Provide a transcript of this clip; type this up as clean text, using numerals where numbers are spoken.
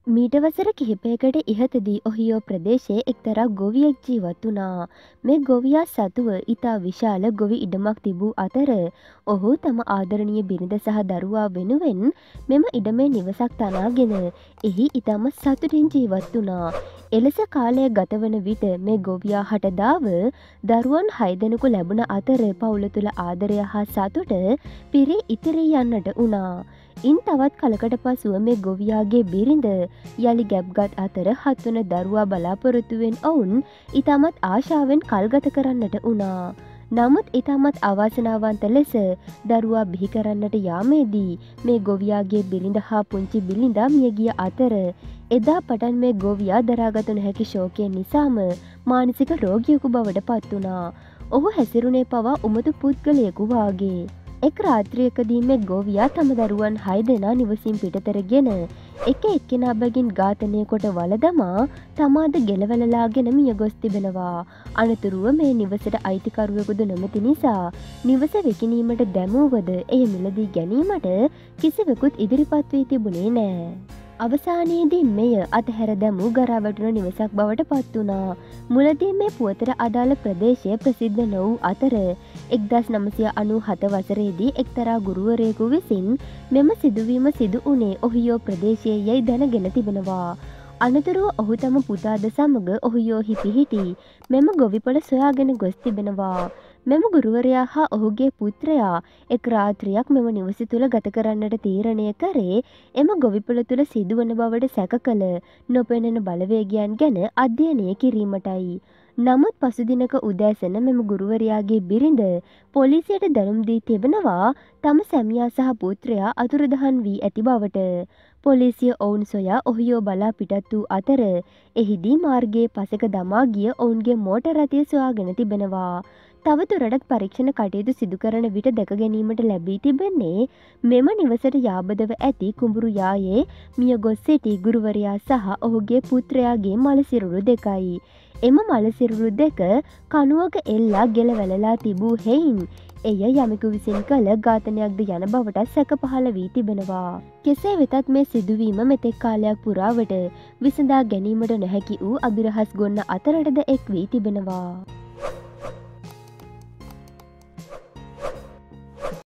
මීට වසර කිහිපයකට ඉහතදී ඔහියෝ ප්‍රදේශයේ එක්තරා ගොවියෙක් ජීවත් වුණා. මේ ගොවියා සතුව ඉතා විශාල ගොවි ඉඩමක් තිබූ අතර ඔහු තම ආදරණීය බිරිඳ සහ දරුවා වෙනුවෙන් මෙම ඉඩමේ නිවසක් තනාගෙන එහි ඉතාමත් සතුටින් ජීවත් වුණා. එලෙස කාලය ගතවන විට මේ ගොවියා හටදාව දරුවන් 6 දෙනෙකු ලැබුණ අතර පවුල තුළ ආදරය හා සතුට පිරී ඉතිරී යන්නට වුණා. ඉන් තවත් කලකට පසුව මේ ගොවියාගේ බිරිඳ යළි ගැබ්ගත් අතර 7 වන දරුවා බලාපොරොත්තුවෙන් ඔවුන් ඉතාමත් ආශාවෙන් කල්ගත කරන්නට වුණා. නමුත් ඉතාමත් අවාසනාවන්ත ලෙස දරුවා බිහි කරන්නට යාමේදී මේ ගොවියාගේ බිරිඳ හා පුංචි බිරිඳා මියගිය අතර එදා පටන් මේ ගොවියා දරාගත නොහැකි ශෝකය නිසාම මානසික රෝගියෙකු බවට පත් වුණා. ඔහු හැසිරුණේ පවා උමතු පුද්ගලයෙකු වාගේ. එක් රාත්‍රියකදී මේ ගොවියා තම දරුවන් 6 දෙනා නිවසින් පිටතරගෙන එක එක්කෙනා බැගින් ඝාතනය කොට වල දමා තමාද ගෙලවලලාගෙන මිය ගොස් තිබෙනවා. අනතුරුව මේ නිවසට අයිතිකරුවෙකුදු නොමැති නිසා නිවස විකිණීමට දැමූවද එය මිලදී ගැනීමට කිසිවෙකුත් ඉදිරිපත් වී තිබුණේ නෑ. අවසානයේදී මෙය අතහැර දැමූ ගරා වැටුණ නිවසක් බවට පත් වුණා. මුලදී මේ පුවතට අදාළ ප්‍රදේශය ප්‍රසිද්ධ නො වූ අතර 1997 වසරේදී එක්තරා ගුරුවරයෙකු විසින් මෙම සිදුවීම සිදු වුණේ ඔහියෝ ප්‍රදේශයේ යැයි දැනගෙන තිබෙනවා. අනතුරුව ඔහු තම පුතාද සමග ඔහියෝහි පිහිටි මෙම ගොවිපළ සොයාගෙන ගොස් තිබෙනවා. මෙම ගුරුවරයා හා ඔහුගේ පුත්‍රයා එක් රාත්‍රියක් මෙම නිවස තුළ ගත කරන්නට තීරණය කරේ එම ගොවිපළ තුළ සිදුවන බවට සැක කළ නොපෙනෙන බලවේගයන් ගැන අධ්‍යයනය කිරීමටයි. නමුත් පසුදිනක උදෑසන මෙම ගුරුවරයාගේ බිරිඳ පොලිසියට දැනුම් දී තිබෙනවා තම සැමියා සහ පුත්‍රයා අතුරුදහන් වී ඇති බවට. පොලිසිය ඔවුන් සොයා ඔහියෝ බලා පිටත් වූ අතර එහිදී මාර්ගයේ පසෙක දමා ගිය ඔවුන්ගේ මෝටර් රථය සොයාගෙන තිබෙනවා. තවදුරටත් පරීක්ෂණ කටයුතු සිදු කරන විට දැක ගැනීමට ලැබී තිබෙන්නේ මෙම නිවසට යාබදව ඇති කුඹුරු යායේ මිය ගොස් සිටි ගුරුවරයා සහ ඔහුගේ පුත්‍රයාගේ මළසිරුරු දෙකයි. එම මළසිරුරු දෙක කණුවක එල්ලා ගෙල වැළලා තිබූ හෙයින් එය යමෙකු විසින් කළ ඝාතනයක්ද යන බවට සැක පහළ වී තිබෙනවා. කෙසේ වෙතත් මේ සිදුවීම මෙතෙක් කාලයක් පුරාවට විසඳා ගැනීමට නොහැකි වූ අභිරහස් ගොන්න අතරටද එක් වී තිබෙනවා.